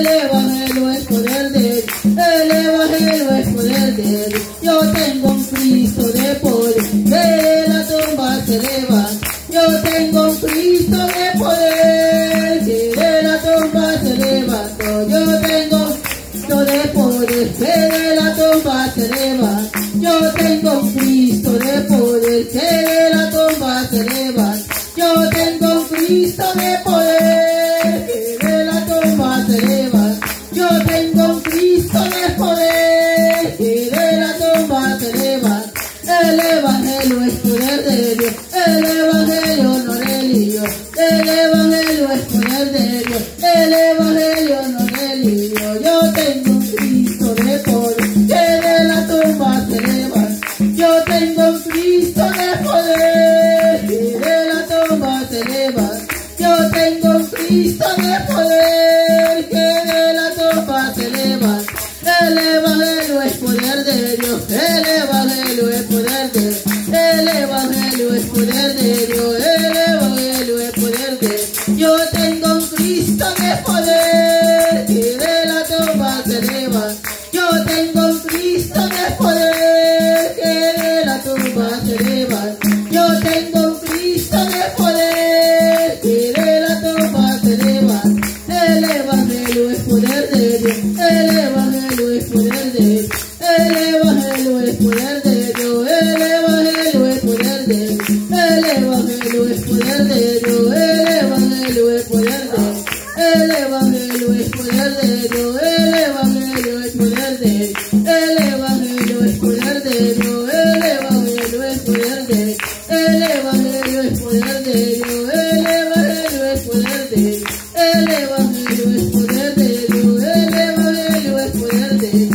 Evangelio es poder de Dios, el Evangelio es poder de Dios. Yo tengo un Cristo de poder, de la tumba se levanta. Yo tengo un Cristo de poder, que de la tumba se levantó. Yo tengo un Cristo de poder, que de la tumba se levanta. Yo tengo un Cristo de poder, que de la tumba se levanta. Yo tengo un Cristo de poder, que de la tumba se levanta. Yo tengo un Cristo de poder, que de la tumba se levanta. El Evangelio es poder de Dios, el Evangelio no religión. El Evangelio es poder de Dios, el Evangelio no religión. Yo tengo un Cristo de poder, que de la tumba se levanta. Yo tengo un Cristo de poder, que de la tumba se levanta. Yo tengo un Cristo de poder, que de la tumba se levanta. El Evangelio es poder de Dios, el Evangelio es poder de Dios, el Evangelio es poder de Dios, el Evangelio es poder de Dios. Yo tengo un Cristo de poder, que de la tumba se levanta. Yo tengo un Cristo de poder, que de la tumba se levanta. Yo tengo un Cristo de poder, que de la tumba se levanta. El Evangelio es poder de Dios, el Evangelio es poder de Dios, el Evangelio es poder de Dios, el Evangelio es poder de Dios, el Evangelio es poder de Dios, el Evangelio es poder de Dios, el Evangelio es poder de Dios, el Evangelio es poder de Dios, el Evangelio es poder de Dios, el Evangelio es poder de Dios, el Evangelio es poder de Dios, el Evangelio es poder de Dios, el Evangelio es poder de Dios, el Evangelio es poder de Dios.